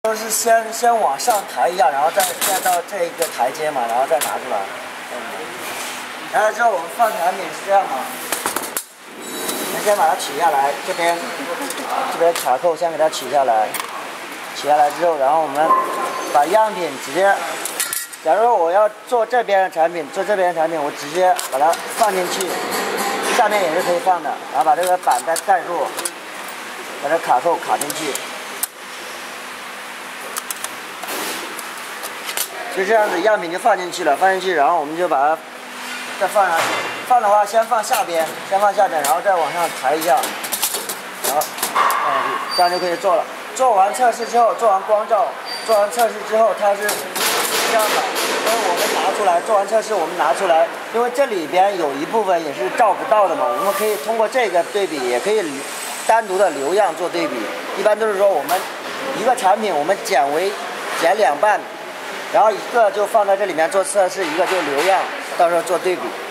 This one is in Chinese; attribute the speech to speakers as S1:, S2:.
S1: 都是先往上抬一下，然后再到这一个台阶嘛，然后再拿出来。然后之后我们放产品是这样嘛，我们先把它取下来，这边卡扣先给它取下来，取下来之后，然后我们把样品直接，假如说我要做这边的产品，我直接把它放进去，下面也是可以放的，然后把这个板再盖住，把这卡扣卡进去。 就这样子，样品就放进去了，然后我们就把它再放上去。放的话，先放下边，然后再往上抬一下，然后这样就可以做了。做完测试之后，做完光照，做完测试之后，它是这样的。所以我们拿出来，做完测试我们拿出来，因为这里边有一部分也是照不到的嘛，我们可以通过这个对比，也可以单独的留样做对比。一般都是说我们一个产品我们剪2半。 然后一个就放在这里面做测试，一个就留样，到时候做对比。